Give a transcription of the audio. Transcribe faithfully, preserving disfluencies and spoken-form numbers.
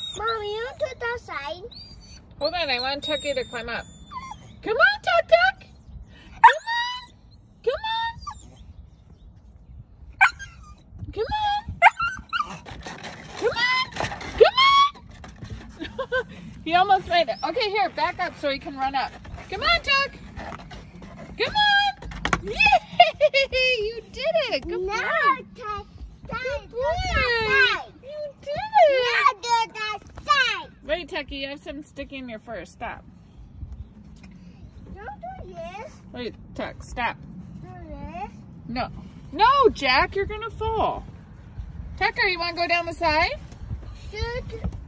Mommy, you do the side. Hold on, I want Tucky to climb up. Come on, Tuck Tuck. Come on. Come on. Come on. Come on. Come on. He almost made it. Okay, here, back up so he can run up. Come on, Tuck. Come on. Yay! You did it. Good No, boy. Tuck, Good do boy. the side. You did it. Now do the side. Wait, Tucky, you have some sticky in your fur. Stop. Don't do this. Wait, Tuck, stop. Do this. No. No, Jack, you're going to fall. Tucker, you want to go down the side? Shoot.